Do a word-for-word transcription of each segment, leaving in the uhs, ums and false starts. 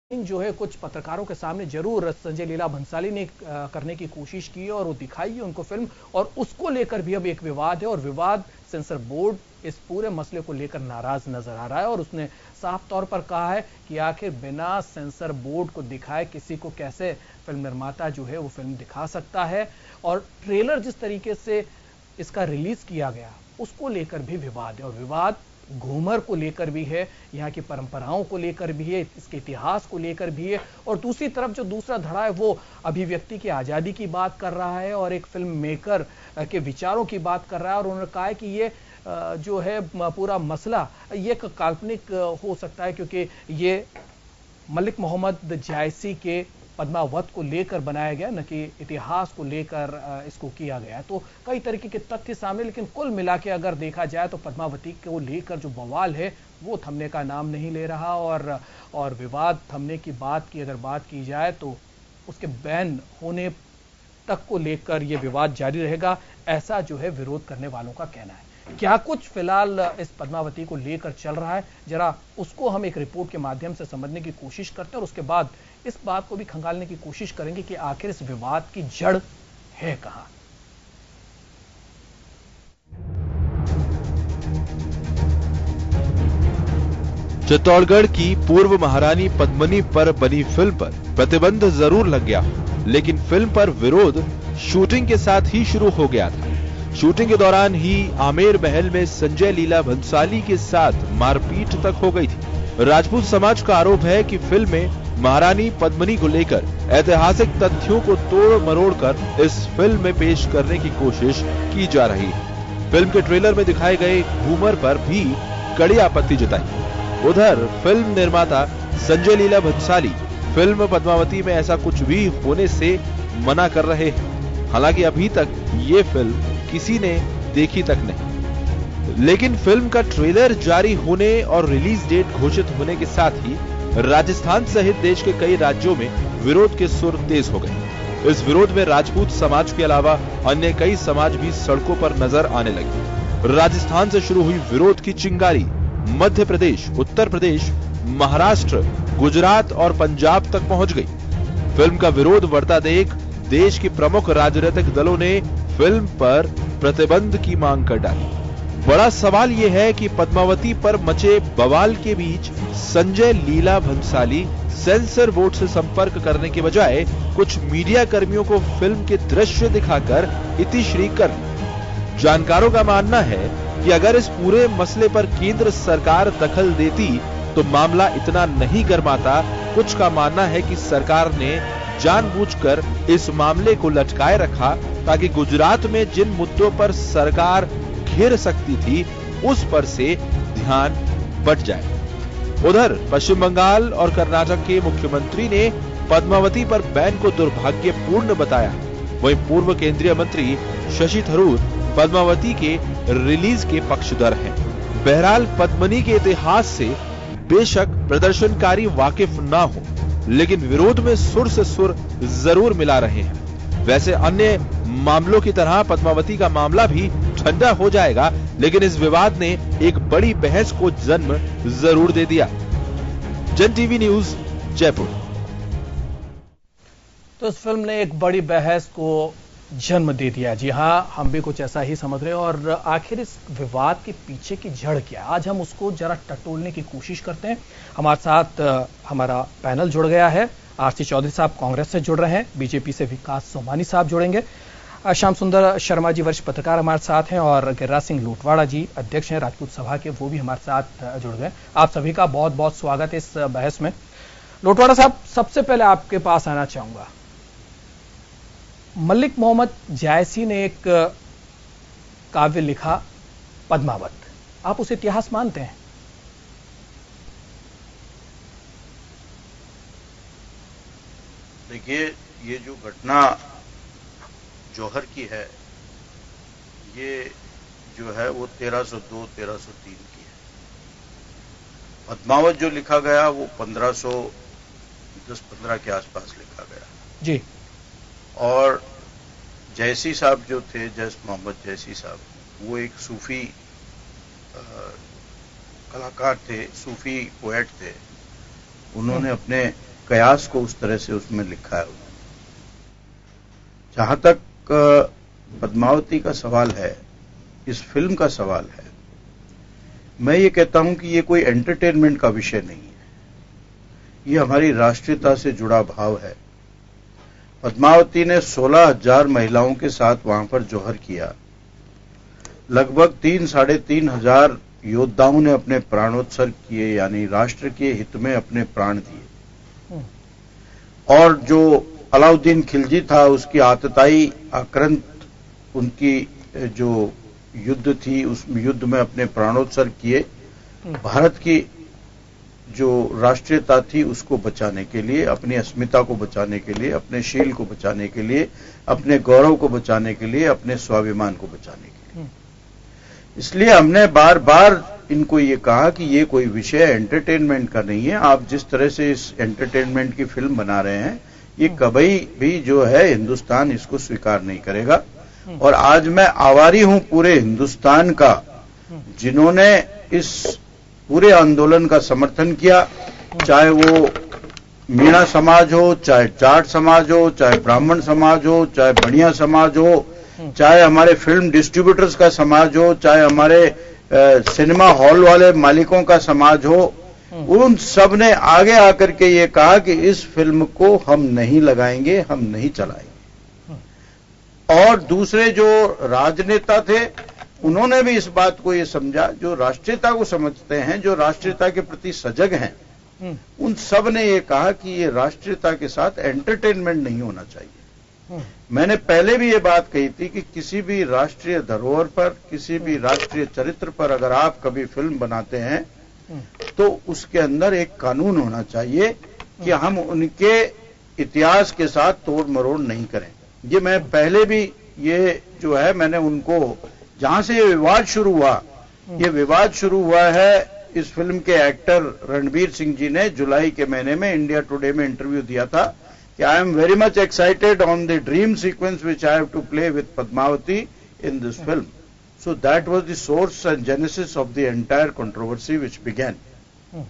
जो है कुछ पत्रकारों के सामने जरूर संजय लीला भंसाली ने करने की कोशिश की और वो दिखाई है उनको फिल्म, और उसको लेकर भी अब एक विवाद है और विवाद सेंसर बोर्ड इस पूरे मसले को लेकर नाराज नजर आ रहा है। और उसने साफ तौर पर कहा है कि आखिर बिना सेंसर बोर्ड को दिखाए किसी को कैसे फिल्म निर्माता जो है वो फिल्म दिखा सकता है। और ट्रेलर जिस तरीके से इसका रिलीज किया गया उसको लेकर भी विवाद है, और विवाद घूमर को लेकर भी है, यहाँ की परंपराओं को लेकर भी है, इसके इतिहास को लेकर भी है। और दूसरी तरफ जो दूसरा धड़ा है वो अभिव्यक्ति की आजादी की बात कर रहा है और एक फिल्म मेकर के विचारों की बात कर रहा है। और उन्होंने कहा है कि ये जो है पूरा मसला ये काल्पनिक हो सकता है क्योंकि ये मलिक मोहम्मद जायसी के पद्मावत को लेकर बनाया गया, न कि इतिहास को लेकर इसको किया गया। तो कई तरीके के तथ्य सामने, लेकिन कुल मिला के अगर देखा जाए तो पद्मावती को लेकर जो बवाल है वो थमने का नाम नहीं ले रहा। और और विवाद थमने की बात की अगर बात की जाए तो उसके बैन होने तक को लेकर ये विवाद जारी रहेगा, ऐसा जो है विरोध करने वालों का कहना है। क्या कुछ फिलहाल इस पद्मावती को लेकर चल रहा है, जरा उसको हम एक रिपोर्ट के माध्यम से समझने की कोशिश करते हैं और उसके बाद इस बात को भी खंगालने की कोशिश करेंगे कि आखिर इस विवाद की जड़ है कहां। चित्तौड़गढ़ की पूर्व महारानी पद्मिनी पर बनी फिल्म पर प्रतिबंध जरूर लग गया, लेकिन फिल्म पर विरोध शूटिंग के साथ ही शुरू हो गया था। शूटिंग के दौरान ही आमेर महल में संजय लीला भंसाली के साथ मारपीट तक हो गई थी। राजपूत समाज का आरोप है कि फिल्म में महारानी पद्मिनी को लेकर ऐतिहासिक तथ्यों को तोड़ मरोड़ कर इस फिल्म में पेश करने की कोशिश की जा रही है। फिल्म के ट्रेलर में दिखाए गए घूमर पर भी कड़ी आपत्ति जताई। उधर फिल्म निर्माता संजय लीला भंसाली फिल्म पद्मावती में ऐसा कुछ भी होने से मना कर रहे हैं। हालांकि अभी तक ये फिल्म किसी ने देखी तक नहीं, लेकिन फिल्म का ट्रेलर जारी होने और रिलीज डेट घोषित होने के साथ ही राजस्थान सहित देश के कई राज्यों में विरोध के सुर तेज हो गए। इस विरोध में राजपूत समाज के अलावा अन्य कई समाज भी सड़कों पर नजर आने लगे। राजस्थान से शुरू हुई विरोध की चिंगारी मध्य प्रदेश, उत्तर प्रदेश, महाराष्ट्र, गुजरात और पंजाब तक पहुंच गई। फिल्म का विरोध बढ़ता देख देश के प्रमुख राजनीतिक दलों ने फिल्म पर प्रतिबंध की मांग कर डाली। बड़ा सवाल यह है कि पद्मावती पर मचे बवाल के बीच संजय लीला भंसाली सेंसर बोर्ड से संपर्क करने के बजाय कुछ मीडिया कर्मियों को फिल्म के दृश्य दिखाकर इतिश्री कर दी। जानकारों का मानना है कि अगर इस पूरे मसले पर केंद्र सरकार दखल देती तो मामला इतना नहीं गर्माता। कुछ का मानना है कि सरकार ने जानबूझकर इस मामले को लटकाए रखा ताकि गुजरात में जिन मुद्दों पर सरकार घेर सकती थी उस पर से ध्यान बट जाए। उधर पश्चिम बंगाल और कर्नाटक के मुख्यमंत्री ने पद्मावती पर बैन को दुर्भाग्यपूर्ण बताया। वहीं पूर्व केंद्रीय मंत्री शशि थरूर पद्मावती के रिलीज के पक्षधर हैं। बहरहाल पद्मिनी के इतिहास से बेशक प्रदर्शनकारी वाकिफ ना हो, लेकिन विरोध में सुर से सुर जरूर मिला रहे हैं। वैसे अन्य मामलों की तरह पद्मावती का मामला भी ठंडा हो जाएगा, लेकिन इस विवाद ने एक बड़ी बहस को जन्म जरूर दे दिया। जन टीवी न्यूज, जयपुर। तो इस फिल्म ने एक बड़ी बहस को जन्म दे दिया। जी हां, हम भी कुछ ऐसा ही समझ रहे हैं। और आखिर इस विवाद के पीछे की जड़ क्या है, आज हम उसको जरा टटोलने की कोशिश करते हैं। हमारे साथ हमारा पैनल जुड़ गया है। आरसी चौधरी साहब कांग्रेस से जुड़ रहे हैं, बीजेपी से विकास सोमानी साहब जुड़ेंगे, श्याम सुंदर शर्मा जी वरिष्ठ पत्रकार हमारे साथ हैं, और गिरिराज सिंह लोटवाड़ा जी अध्यक्ष हैं राजपूत सभा के, वो भी हमारे साथ जुड़ गए। आप सभी का बहुत बहुत स्वागत है इस बहस में। लोटवाड़ा साहब, सबसे पहले आपके पास आना चाहूंगा। मलिक मोहम्मद जायसी ने एक काव्य लिखा पद्मावत, आप उसे इतिहास मानते हैं? देखिए, ये जो घटना जौहर की है, ये जो है वो तेरह सौ दो तेरह सौ तीन की है। पद्मावत जो लिखा गया वो पंद्रह सौ दस पंद्रह के आसपास लिखा गया जी। और जैसी साहब जो थे, जैस मोहम्मद जैसी साहब, वो एक सूफी आ, कलाकार थे, सूफी पोएट थे। उन्होंने अपने कयास को उस तरह से उसमें लिखा है उन्होंने। जहां तक पद्मावती का सवाल है, इस फिल्म का सवाल है, मैं ये कहता हूं कि ये कोई एंटरटेनमेंट का विषय नहीं है, ये हमारी राष्ट्रीयता से जुड़ा भाव है। पद्मावती ने सोलह हजार महिलाओं के साथ वहां पर जौहर किया। लगभग तीन साढ़े तीन हजार योद्धाओं ने अपने प्राणोत्सर्ग किए, यानी राष्ट्र के हित में अपने प्राण दिए। और जो अलाउद्दीन खिलजी था, उसकी आतताई आक्रांत उनकी जो युद्ध थी, उस युद्ध में अपने प्राणोत्सर्ग किए। भारत की जो राष्ट्रीयता थी उसको बचाने के लिए, अपनी अस्मिता को बचाने के लिए, अपने शील को बचाने के लिए, अपने गौरव को बचाने के लिए, अपने स्वाभिमान को बचाने के लिए। इसलिए हमने बार बार इनको ये कहा कि ये कोई विषय एंटरटेनमेंट का नहीं है। आप जिस तरह से इस एंटरटेनमेंट की फिल्म बना रहे हैं, ये कभी भी जो है हिंदुस्तान इसको स्वीकार नहीं करेगा। और आज मैं आभारी हूं पूरे हिंदुस्तान का, जिन्होंने इस पूरे आंदोलन का समर्थन किया, चाहे वो मीणा समाज हो, चाहे जाट समाज हो, चाहे ब्राह्मण समाज हो, चाहे बढ़िया समाज हो, चाहे हमारे फिल्म डिस्ट्रीब्यूटर्स का समाज हो, चाहे हमारे आ, सिनेमा हॉल वाले मालिकों का समाज हो। उन सब ने आगे आकर के ये कहा कि इस फिल्म को हम नहीं लगाएंगे, हम नहीं चलाएंगे। और दूसरे जो राजनेता थे, उन्होंने भी इस बात को ये समझा, जो राष्ट्रीयता को समझते हैं, जो राष्ट्रीयता के प्रति सजग हैं, उन सब ने ये कहा कि ये राष्ट्रीयता के साथ एंटरटेनमेंट नहीं होना चाहिए। मैंने पहले भी ये बात कही थी कि किसी भी राष्ट्रीय धरोहर पर, किसी भी राष्ट्रीय चरित्र पर अगर आप कभी फिल्म बनाते हैं तो उसके अंदर एक कानून होना चाहिए कि हम उनके इतिहास के साथ तोड़ मरोड़ नहीं करें। ये मैं पहले भी, ये जो है मैंने उनको, जहां से ये विवाद शुरू हुआ, ये विवाद शुरू हुआ है इस फिल्म के एक्टर रणबीर सिंह जी ने जुलाई के महीने में इंडिया टुडे में इंटरव्यू दिया था कि I am very much excited on the dream sequence which I have to play with Padmavati in this film. So that was the source and genesis of the entire controversy which began. Hmm.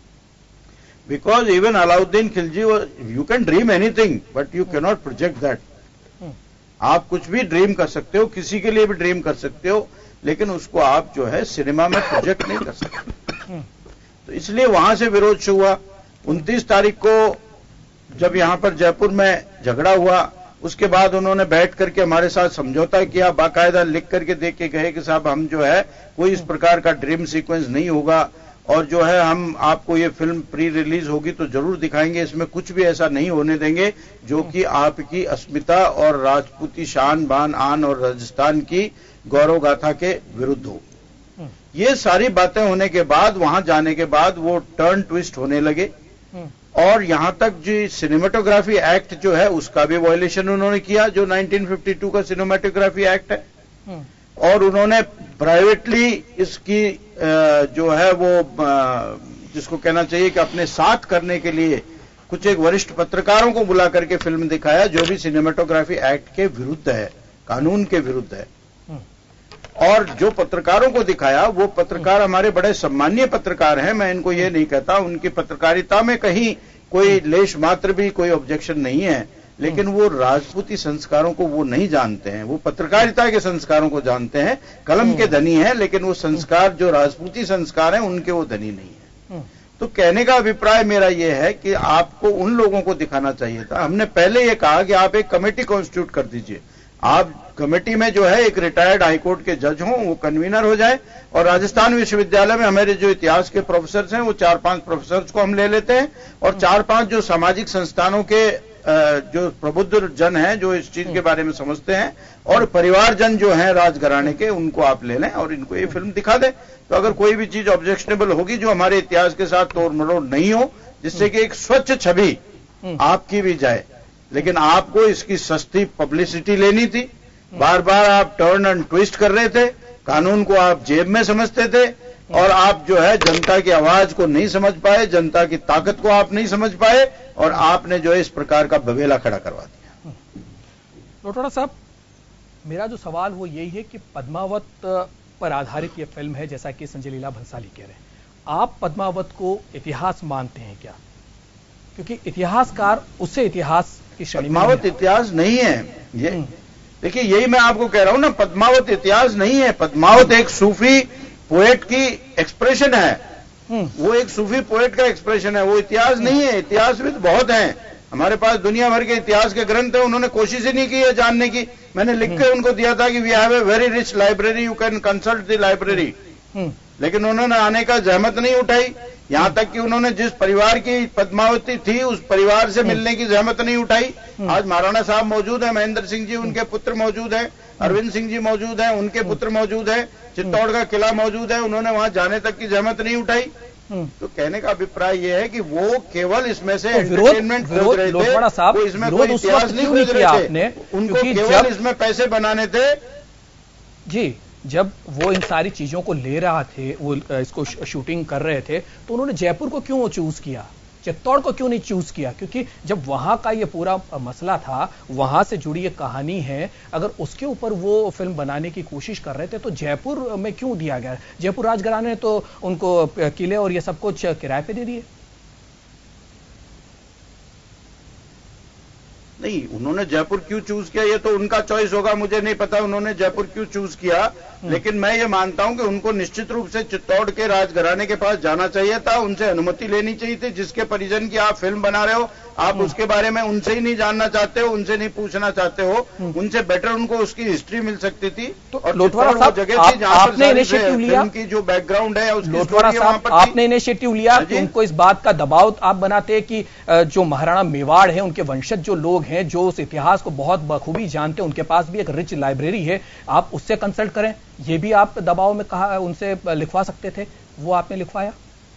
Because even Alauddin Khilji was, you can dream anything, but you hmm. cannot project that. Hmm. आप कुछ भी dream कर सकते हो, किसी के लिए भी ड्रीम कर सकते हो, लेकिन उसको आप जो है सिनेमा में प्रोजेक्ट नहीं कर सकते। hmm. तो इसलिए वहां से विरोध शुरू हुआ। उनतीस तारीख को जब यहां पर जयपुर में झगड़ा हुआ, उसके बाद उन्होंने बैठ करके हमारे साथ समझौता किया, बाकायदा लिख करके देख के गए कि साहब हम जो है कोई इस प्रकार का ड्रीम सीक्वेंस नहीं होगा, और जो है हम आपको ये फिल्म प्री रिलीज होगी तो जरूर दिखाएंगे, इसमें कुछ भी ऐसा नहीं होने देंगे जो कि आपकी अस्मिता और राजपूती शान बान आन और राजस्थान की गौरव गाथा के विरुद्ध हो। ये सारी बातें होने के बाद, वहां जाने के बाद वो टर्न ट्विस्ट होने लगे, और यहां तक जो सिनेमेटोग्राफी एक्ट जो है उसका भी वायलेशन उन्होंने किया, जो नाइनटीन फिफ्टी टू का सिनेमेटोग्राफी एक्ट है। और उन्होंने प्राइवेटली इसकी जो है वो जिसको कहना चाहिए कि अपने साथ करने के लिए कुछ एक वरिष्ठ पत्रकारों को बुला करके फिल्म दिखाया, जो भी सिनेमेटोग्राफी एक्ट के विरुद्ध है, कानून के विरुद्ध है। और जो पत्रकारों को दिखाया, वो पत्रकार हमारे बड़े सम्मानीय पत्रकार हैं, मैं इनको ये नहीं कहता, उनकी पत्रकारिता में कहीं कोई लेश मात्र भी कोई ऑब्जेक्शन नहीं है, लेकिन वो राजपूती संस्कारों को वो नहीं जानते हैं, वो पत्रकारिता के संस्कारों को जानते हैं। कलम के धनी हैं, लेकिन वो संस्कार जो राजपूती संस्कार हैं उनके वो धनी नहीं है। तो कहने का अभिप्राय मेरा ये है कि आपको उन लोगों को दिखाना चाहिए था। हमने पहले ये कहा कि आप एक कमेटी कॉन्स्टिट्यूट कर दीजिए, आप कमेटी में जो है एक रिटायर्ड हाईकोर्ट के जज हों, वो कन्वीनर हो जाए, और राजस्थान विश्वविद्यालय में हमारे जो इतिहास के प्रोफेसर हैं वो चार पांच प्रोफेसर्स को हम ले लेते हैं, और चार पांच जो सामाजिक संस्थानों के जो प्रबुद्ध जन हैं जो इस चीज के बारे में समझते हैं, और परिवारजन जो हैं राजघराने के, उनको आप ले लें और इनको ये फिल्म दिखा दें। तो अगर कोई भी चीज ऑब्जेक्शनेबल होगी जो हमारे इतिहास के साथ तोड़ मरोड़ नहीं हो, जिससे कि एक स्वच्छ छवि आपकी भी जाए, लेकिन आपको इसकी सस्ती पब्लिसिटी लेनी थी। बार बार आप टर्न एंड ट्विस्ट कर रहे थे, कानून को आप जेब में समझते थे, और आप जो है जनता की आवाज को नहीं समझ पाए, जनता की ताकत को आप नहीं समझ पाए, और आपने जो है इस प्रकार का बवेला खड़ा करवा दिया। रोटोड़ा साहब, मेरा जो सवाल वो यही है कि पद्मावत पर आधारित ये फिल्म है, जैसा कि संजय लीला भंसाली कह रहे हैं, आप पद्मावत को इतिहास मानते हैं क्या? क्योंकि इतिहासकार उससे इतिहास की श्रेणी में पद्मावत इतिहास नहीं है ये। देखिए यही मैं आपको कह रहा हूं ना, पद्मावत इतिहास नहीं है। पद्मावत एक सूफी पोएट की एक्सप्रेशन है, वो एक सूफी पोएट का एक्सप्रेशन है, वो इतिहास नहीं है। इतिहासविद बहुत हैं हमारे पास, दुनिया भर के इतिहास के ग्रंथ हैं, उन्होंने कोशिश ही नहीं की है जानने की। मैंने लिख के उनको दिया था कि we have a very rich library, you can consult the library, लेकिन उन्होंने आने का जहमत नहीं उठाई। यहां तक कि उन्होंने जिस परिवार की पद्मावती थी उस परिवार से मिलने की जहमत नहीं उठाई। आज महाराणा साहब मौजूद हैं, महेंद्र सिंह जी उनके पुत्र मौजूद हैं, अरविंद सिंह जी मौजूद हैं, उनके पुत्र मौजूद हैं, चित्तौड़ का किला मौजूद है, उन्होंने वहां जाने तक की जहमत नहीं उठाई। तो कहने का अभिप्राय यह है कि वो केवल इसमें से एंटरटेनमेंट खोज रहे थे, वो इसमें कोई इतिहास नहीं खोज रहे थे, उनको केवल इसमें पैसे बनाने थे। जी, जब वो इन सारी चीजों को ले रहा थे, वो इसको शूटिंग कर रहे थे, तो उन्होंने जयपुर को क्यों चूज किया, चित्तौड़ को क्यों नहीं चूज किया? क्योंकि जब वहां का ये पूरा मसला था, वहां से जुड़ी एक कहानी है, अगर उसके ऊपर वो फिल्म बनाने की कोशिश कर रहे थे तो जयपुर में क्यों दिया गया? जयपुर राजघराने ने तो उनको किले और ये सब कुछ किराए पे दे दिए। नहीं, उन्होंने जयपुर क्यों चूज किया ये तो उनका चॉइस होगा, मुझे नहीं पता उन्होंने जयपुर क्यों चूज किया, लेकिन मैं ये मानता हूं कि उनको निश्चित रूप से चित्तौड़ के राजघराने के पास जाना चाहिए था, उनसे अनुमति लेनी चाहिए थी। जिसके परिजन की आप फिल्म बना रहे हो, आप उसके बारे में उनसे ही नहीं जानना चाहते हो, उनसे नहीं पूछना चाहते हो, उनसे बेटर उनको उसकी हिस्ट्री मिल सकती थी। तो और लोटवाड़ा साहब, जगह थी जहां पर इनिशिएटिव लिया, की जो बैकग्राउंड है उसकी लोटवाड़ा साहब, आपने इनिशिएटिव लिया कि उनको इस बात का दबाव आप बनाते कि जो महाराणा मेवाड़ है, उनके वंशज जो लोग हैं, जो उस इतिहास को बहुत बखूबी जानते हैं, उनके पास भी एक रिच लाइब्रेरी है, आप उससे कंसल्ट करें, ये भी आप दबाव में कहा उनसे लिखवा सकते थे, वो आपने लिखवाया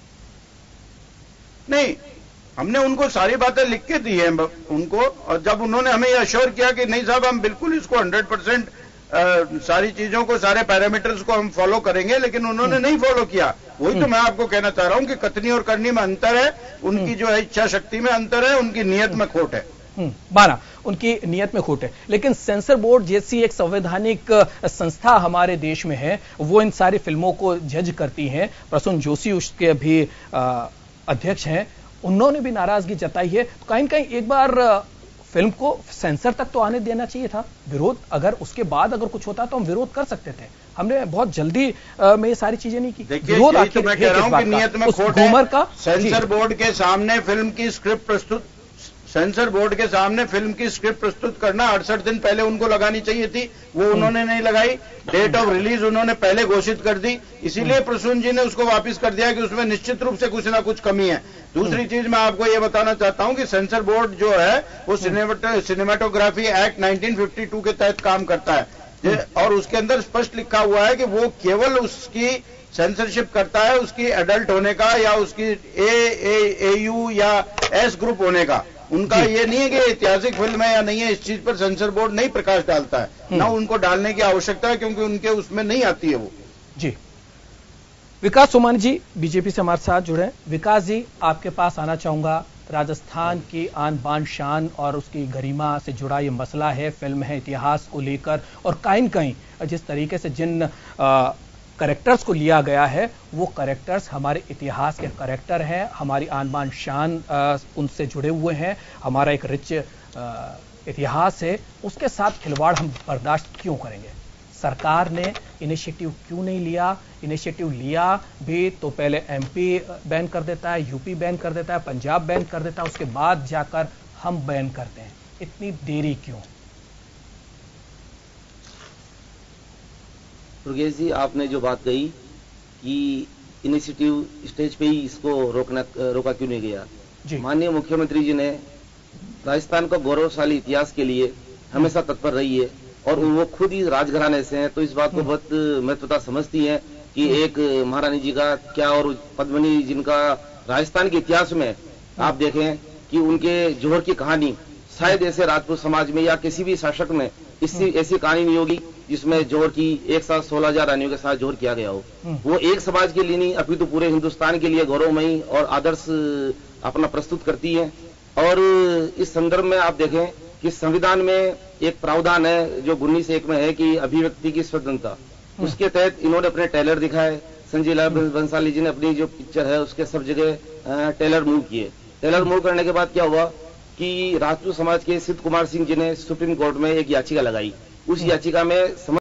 नहीं? हमने उनको सारी बातें लिख के दी हैं उनको, और जब उन्होंने हमें यह अश्योर किया कि नहीं साहब हम बिल्कुल इसको हंड्रेड परसेंट सारी चीजों को, सारे पैरामीटर्स को हम फॉलो करेंगे, लेकिन उन्होंने नहीं फॉलो किया। वही तो मैं आपको कहना चाह रहा हूं कि कथनी और करनी में अंतर है, उनकी जो है इच्छा शक्ति में अंतर है, उनकी नीयत में खोट है। माना उनकी नीयत में खोट है, लेकिन सेंसर बोर्ड जैसी एक संवैधानिक संस्था हमारे देश में है, वो इन सारी फिल्मों को जज करती है। प्रसून जोशी उसके भी अध्यक्ष हैं, उन्होंने भी नाराजगी जताई है। तो कहीं कहीं एक बार फिल्म को सेंसर तक तो आने देना चाहिए था। विरोध अगर उसके बाद अगर कुछ होता तो हम विरोध कर सकते थे, हमने बहुत जल्दी आ, में ये सारी चीजें नहीं की। विरोध आखिर मैं कह रहा हूं कि नियत में खोट है। का सेंसर बोर्ड के सामने फिल्म की स्क्रिप्ट प्रस्तुत सेंसर बोर्ड के सामने फिल्म की स्क्रिप्ट प्रस्तुत करना अड़सठ दिन पहले उनको लगानी चाहिए थी, वो उन्होंने नहीं लगाई। डेट ऑफ रिलीज उन्होंने पहले घोषित कर दी, इसीलिए प्रसून जी ने उसको वापस कर दिया कि उसमें निश्चित रूप से कुछ ना कुछ कमी है। दूसरी चीज मैं आपको ये बताना चाहता हूं कि सेंसर बोर्ड जो है वो cinematography act nineteen fifty two के तहत काम करता है, और उसके अंदर स्पष्ट लिखा हुआ है कि वो केवल उसकी सेंसरशिप करता है उसकी एडल्ट होने का या उसकी ए ए यू या एस ग्रुप होने का। उनका ये नहीं है कि ऐतिहासिक फिल्म है या नहीं है, इस चीज पर सेंसर बोर्ड नहीं प्रकाश डालता है, ना उनको डालने की आवश्यकता है, क्योंकि उनके उसमें नहीं आती है वो। जी, विकास सोमानी जी बीजेपी से हमारे साथ जुड़े। विकास जी, आपके पास आना चाहूंगा। राजस्थान की आन बान शान और उसकी गरिमा से जुड़ा ये मसला है, फिल्म है इतिहास को लेकर, और कहीं कहीं जिस तरीके से जिन आ, करेक्टर्स को लिया गया है, वो करेक्टर्स हमारे इतिहास के करेक्टर हैं, हमारी आन बान शान आ, उनसे जुड़े हुए हैं, हमारा एक रिच आ, इतिहास है, उसके साथ खिलवाड़ हम बर्दाश्त क्यों करेंगे? सरकार ने इनिशिएटिव क्यों नहीं लिया? इनिशिएटिव लिया भी तो पहले एमपी बैन कर देता है, यूपी बैन कर देता है, पंजाब बैन कर देता है, उसके बाद जाकर हम बैन करते हैं, इतनी देरी क्यों? दुर्गेश जी, आपने जो बात कही कि इनिशिएटिव स्टेज पे ही इसको रोकना रोका क्यों नहीं गया, माननीय मुख्यमंत्री जी ने राजस्थान का गौरवशाली इतिहास के लिए हमेशा तत्पर रही है, और वो खुद ही राजघराने से हैं, तो इस बात को बहुत महत्वता समझती हैं कि एक महारानी जी का क्या और पद्मिनी जिनका राजस्थान के इतिहास में आप देखें कि उनके जोहर की कहानी शायद ऐसे राजपूत समाज में या किसी भी शासक में इससे ऐसी कहानी नहीं होगी जिसमें जोहर की एक साथ सोलह हजार रानियों के साथ जोहर किया गया हो। वो एक समाज के लिए नहीं, अपितु पूरे हिंदुस्तान के लिए गौरवमयी और आदर्श अपना प्रस्तुत करती है। और इस संदर्भ में आप देखें कि संविधान में एक प्रावधान है जो उन्नीस एक में है कि अभिव्यक्ति की स्वतंत्रता, उसके तहत इन्होंने अपने ट्रेलर दिखाए। संजय लाल बंसाली जी ने अपनी जो पिक्चर है उसके सब जगह ट्रेलर मूव किए, ट्रेलर मूव करने के बाद क्या हुआ कि राजपूत समाज के सिद्ध कुमार सिंह जी ने सुप्रीम कोर्ट में एक याचिका लगाई। उस याचिका में